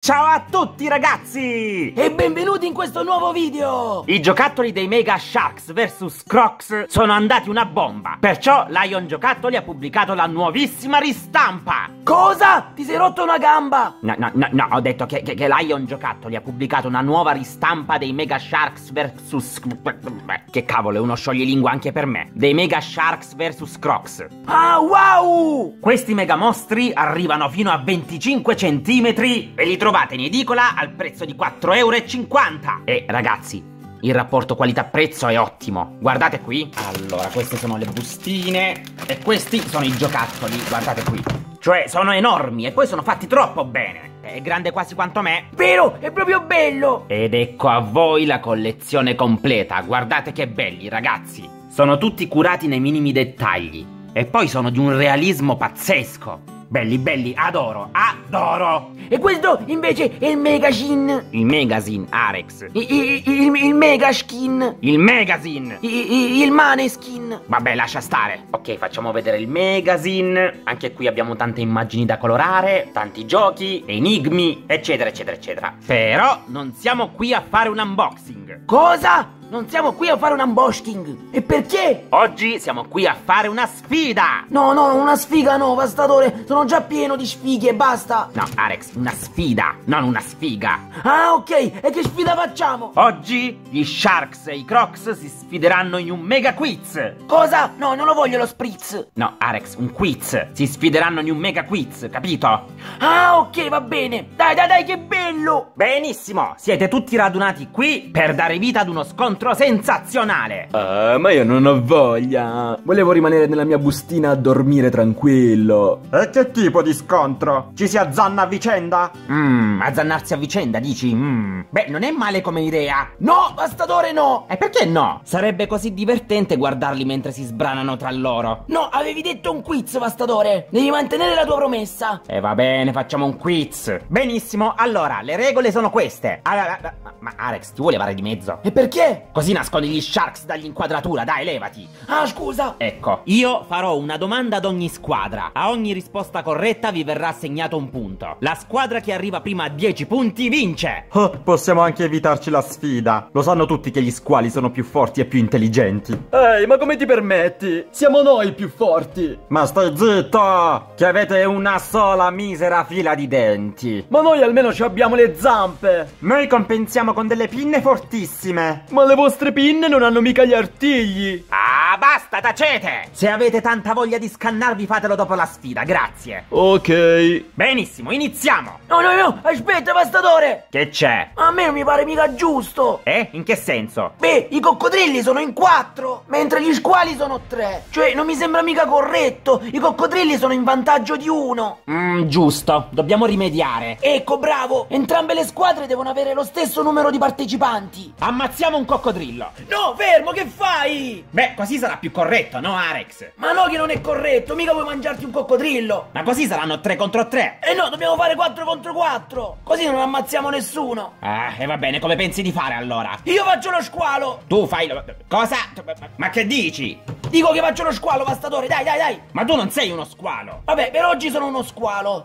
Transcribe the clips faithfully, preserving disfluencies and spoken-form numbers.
Ciao a tutti ragazzi! E benvenuti in questo nuovo video! I giocattoli dei Mega Sharks versus. Crocs sono andati una bomba. Perciò Lion Giocattoli ha pubblicato la nuovissima ristampa. Cosa? Ti sei rotto una gamba? No, no, no, no, ho detto che, che, che Lion Giocattoli ha pubblicato una nuova ristampa dei Mega Sharks versus. Che cavolo, è uno scioglilingua anche per me. Dei Mega Sharks versus. Crocs. Ah, wow! Questi mega mostri arrivano fino a venticinque centimetri e li trovate in edicola al prezzo di quattro euro e cinquanta. E ragazzi, il rapporto qualità-prezzo è ottimo. Guardate qui. Allora, queste sono le bustine e questi sono i giocattoli. Guardate qui. Cioè, sono enormi e poi sono fatti troppo bene. È grande quasi quanto me. Vero, è proprio bello. Ed ecco a voi la collezione completa. Guardate che belli, ragazzi. Sono tutti curati nei minimi dettagli. E poi sono di un realismo pazzesco. Belli, belli, adoro, adoro! E questo invece è il Megazine. Il Megazine, Arex. Il, il, il, il Megaskin. Il Megazine. Il, il, il Maneskin. Vabbè, lascia stare. Ok, facciamo vedere il Megazine. Anche qui abbiamo tante immagini da colorare, tanti giochi, enigmi, eccetera, eccetera, eccetera. Però non siamo qui a fare un unboxing. Cosa? Non siamo qui a fare un unboxing. E perché? Oggi siamo qui a fare una sfida. No, no, una sfiga no, Vastatore. Sono già pieno di sfighe, basta. No, Arex, una sfida, non una sfiga. Ah, ok, e che sfida facciamo? Oggi gli Sharks e i Crocs si sfideranno in un mega quiz. Cosa? No, non lo voglio lo spritz. No, Arex, un quiz. Si sfideranno in un mega quiz, capito? Ah, ok, va bene. Dai, dai, dai, che bello. Benissimo, siete tutti radunati qui per dare vita ad uno scontro sensazionale. Ah, ma io non ho voglia. Volevo rimanere nella mia bustina a dormire tranquillo. E che tipo di scontro? Ci si azzanna a vicenda? Mmm, azzannarsi a vicenda, dici? Mmm. Beh, non è male come idea. No, Vastatore, no. E perché no? Sarebbe così divertente guardarli mentre si sbranano tra loro. No, avevi detto un quiz, Vastatore. Devi mantenere la tua promessa. E va bene, facciamo un quiz. Benissimo, allora, le regole sono queste. Allora, ma Arex, ti vuoi levare di mezzo? E perché? Così nascondi gli Sharks dall'inquadratura, dai, levati. Ah, scusa. Ecco, io farò una domanda ad ogni squadra. A ogni risposta corretta vi verrà assegnato un punto. La squadra che arriva prima a dieci punti vince. Oh, possiamo anche evitarci la sfida. Lo sanno tutti che gli squali sono più forti e più intelligenti. Ehi, ma come ti permetti? Siamo noi i più forti. Ma stai zitto! Che avete una sola misera fila di denti. Ma noi almeno ci abbiamo le zampe. Noi compensiamo con delle pinne fortissime. Ma le vostre pinne non hanno mica gli artigli. Ah, basta, tacete! Se avete tanta voglia di scannarvi, fatelo dopo la sfida, grazie. Ok. Benissimo, iniziamo. No, no, no, aspetta, Vastatore. Che c'è? A me non mi pare mica giusto. Eh? In che senso? Beh, i coccodrilli sono in quattro, mentre gli squali sono tre. Cioè, non mi sembra mica corretto. I coccodrilli sono in vantaggio di uno. Mmm, giusto, dobbiamo rimediare. Ecco, bravo. Entrambe le squadre devono avere lo stesso numero di partecipanti. Ammazziamo un coccodrillo. No, fermo, che fai? Beh, così sarà più corretto, no, Arex? Ma no, che non è corretto, mica puoi mangiarti un coccodrillo. Ma così saranno tre contro tre. Eh no, dobbiamo fare quattro contro quattro. Così non ammazziamo nessuno. Ah, e va bene, come pensi di fare allora? Io faccio lo squalo. Tu fai lo... Cosa? Ma che dici? Dico che faccio lo squalo, Vastatore, dai, dai, dai. Ma tu non sei uno squalo. Vabbè, per oggi sono uno squalo.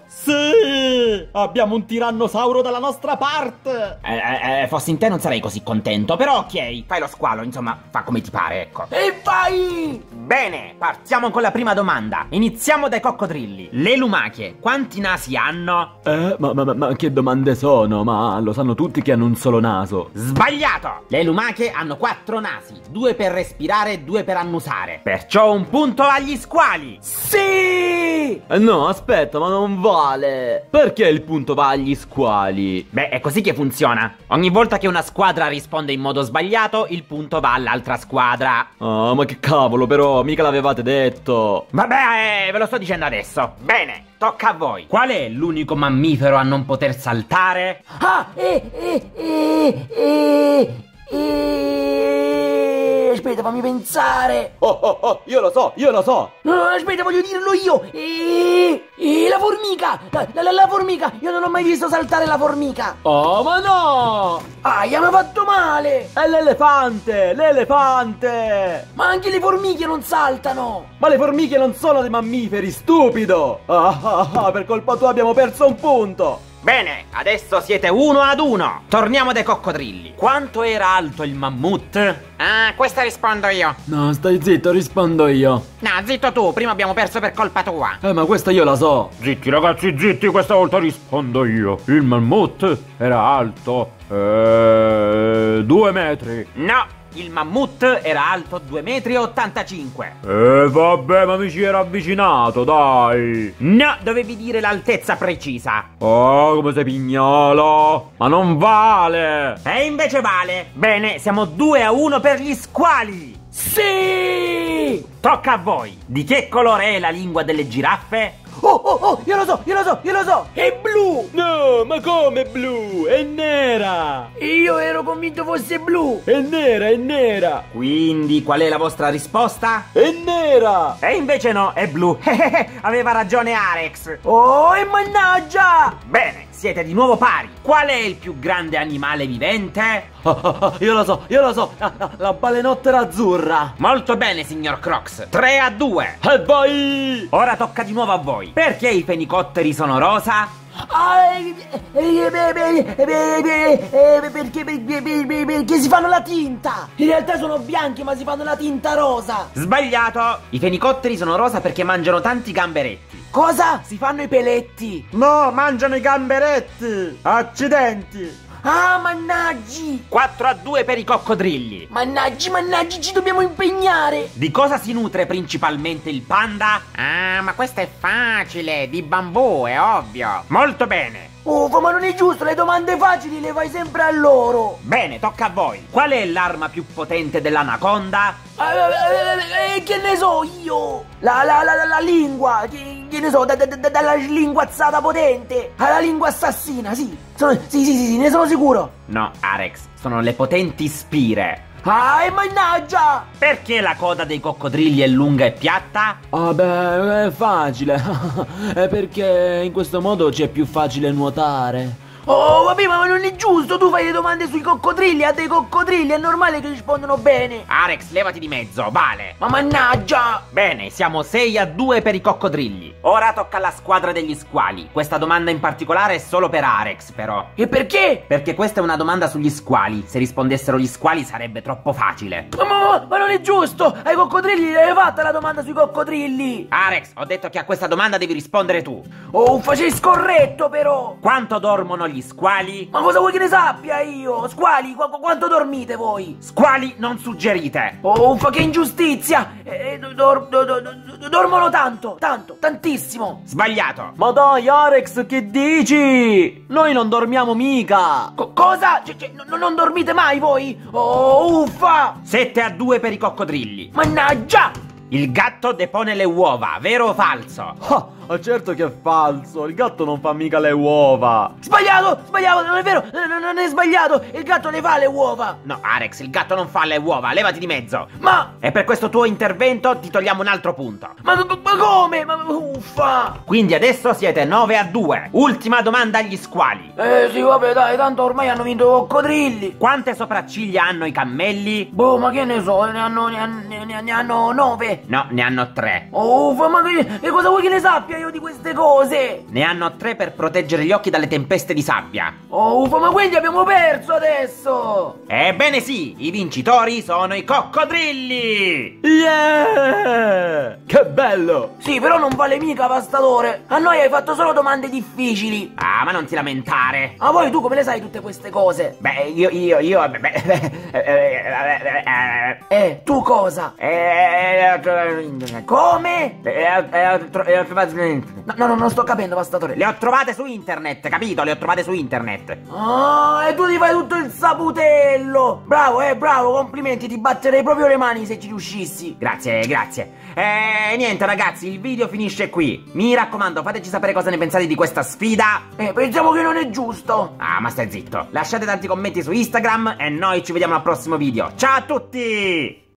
Sì, abbiamo un tirannosauro dalla nostra parte. Eh, eh, eh, fossi in te non sarei così contento, però ok, fai lo squalo, insomma, fa come ti pare, ecco. E vai! Bene, partiamo con la prima domanda. Iniziamo dai coccodrilli. Le lumache, quanti nasi hanno? Eh, ma, ma, ma che domande sono? Ma lo sanno tutti che hanno un solo naso. Sbagliato! Le lumache hanno quattro nasi, due per respirare e due per annusare. Perciò un punto agli squali. Sì! Eh, no, aspetta, ma non vale. Perché il punto va agli squali? Beh, è così che funziona. Ogni volta che una squadra risponde in modo sbagliato, il punto va all'altra squadra. Oh, ma che cavolo, però, mica l'avevate detto. Vabbè, eh, ve lo sto dicendo adesso. Bene, tocca a voi. Qual è l'unico mammifero a non poter saltare? Ah, eh, eh, eh, eh, eh. Aspetta, fammi pensare. Oh, oh, oh, io lo so, io lo so. No, no, aspetta, voglio dirlo io. E, e la formica. La, la, la formica. Io non ho mai visto saltare la formica. Oh, ma no. Ah, gli hanno fatto male. È l'elefante, l'elefante. Ma anche le formiche non saltano. Ma le formiche non sono dei mammiferi, stupido. Ah, ah, ah, per colpa tua abbiamo perso un punto. Bene, adesso siete uno ad uno. Torniamo dai coccodrilli. Quanto era alto il mammut? Ah, questa rispondo io. No, stai zitto, rispondo io. No, zitto tu, prima abbiamo perso per colpa tua. Eh, ma questa io la so. Zitti ragazzi, zitti, questa volta rispondo io. Il mammut era alto eh, due metri. No, il mammut era alto due metri e ottantacinque. Eh vabbè, ma mi ci era avvicinato, dai. No, dovevi dire l'altezza precisa. Oh, come sei pignolo. Ma non vale. E invece vale. Bene, siamo due a uno per gli squali. Sì! Tocca a voi. Di che colore è la lingua delle giraffe? Oh, oh, oh, io lo so, io lo so, io lo so! È blu! No, ma come blu? È nera! Io ero convinto fosse blu! È nera, è nera! Quindi qual è la vostra risposta? È nera! E invece no, è blu. Aveva ragione Arex. Oh, e mannaggia! Bene, siete di nuovo pari. Qual è il più grande animale vivente? Ah, ah, ah, io lo so, io lo so! Ah, ah, la balenottera azzurra! Molto bene, signor Crocs. tre a due. E vai! Ora tocca di nuovo a voi. Perché i fenicotteri sono rosa? Ah, eh, eh, eh, eh, eh, perché, perché, perché si fanno la tinta! In realtà sono bianchi, ma si fanno la tinta rosa! Sbagliato! I fenicotteri sono rosa perché mangiano tanti gamberetti. Cosa? Si fanno i peletti! No, mangiano i gamberetti. Accidenti. Ah, mannaggi! quattro a due per i coccodrilli. Mannaggi, mannaggi, ci dobbiamo impegnare! Di cosa si nutre principalmente il panda? Ah, ma questo è facile, di bambù, è ovvio. Molto bene. Uff, ma non è giusto, le domande facili le fai sempre a loro! Bene, tocca a voi. Qual è l'arma più potente dell'anaconda? Eh, che ne so io? La, la, la, la, la lingua, che, che ne so, da, da, da, dalla linguazzata potente alla lingua assassina, sì. Sono, sì, sì, sì, sì, ne sono sicuro. No, Arex, sono le potenti spire. Ah, e mannaggia! Perché la coda dei coccodrilli è lunga e piatta? Ah beh, è facile. È perché in questo modo c'è più facile nuotare. Oh, vabbè, ma non è giusto, tu fai le domande sui coccodrilli, a dei coccodrilli, è normale che rispondono bene. Arex, levati di mezzo, vale. Ma mannaggia! Bene, siamo sei a due per i coccodrilli. Ora tocca alla squadra degli squali. Questa domanda in particolare è solo per Arex, però. E perché? Perché questa è una domanda sugli squali. Se rispondessero gli squali sarebbe troppo facile. Ma, ma, ma, ma non è giusto! Ai coccodrilli l'hai fatta la domanda sui coccodrilli! Arex, ho detto che a questa domanda devi rispondere tu. Oh, sei scorretto però! Quanto dormono gli squali? Ma cosa vuoi che ne sappia io? Squali, qu quanto dormite voi? Squali non suggerite. Oh, fa che ingiustizia! Eh, dor dor dor dormono tanto, tanto, tantissimo! Sbagliato. Ma dai, Arex, che dici? Noi non dormiamo mica. Co cosa? Cioè, cioè, no, non dormite mai voi? Oh, uffa! sette a due per i coccodrilli. Mannaggia! Il gatto depone le uova, vero o falso? Ah, certo che è falso. Il gatto non fa mica le uova. Sbagliato, sbagliato, non è vero, non, non è sbagliato. Il gatto le fa le uova. No, Arex, il gatto non fa le uova, levati di mezzo. Ma... E per questo tuo intervento ti togliamo un altro punto. Ma, ma, ma come? Ma, uffa! Quindi adesso siete nove a due. Ultima domanda agli squali. Eh sì, vabbè, dai, tanto ormai hanno vinto i coccodrilli. Quante sopracciglia hanno i cammelli? Boh, ma che ne so, ne hanno, ne hanno, ne, ne hanno nove. No, ne hanno tre. Oh, uffa, ma che, che cosa vuoi che ne sappia io di queste cose? Ne hanno tre per proteggere gli occhi dalle tempeste di sabbia. Oh, uffa, ma quindi abbiamo perso adesso! Ebbene sì, i vincitori sono i coccodrilli! Yeah! Che bello! Sì, però non vale mica, Pastore. A noi hai fatto solo domande difficili. Ah, ma non ti lamentare. Ma poi tu come le sai tutte queste cose? Beh, io, io, io... Beh, beh, eh, eh, tu cosa? eh, Come? eh, eh, No, no, no, non sto capendo, Pastatore. Le ho trovate su internet, capito? Le ho trovate su internet. Ah, e tu ti fai tutto il saputello. Bravo, eh, bravo, complimenti, ti batterei proprio le mani se ci riuscissi. Grazie, grazie. E niente ragazzi, il video finisce qui. Mi raccomando, fateci sapere cosa ne pensate di questa sfida. Eh, pensiamo che non è giusto. Ah, ma stai zitto. Lasciate tanti commenti su Instagram e noi ci vediamo al prossimo video. Ciao a tutti!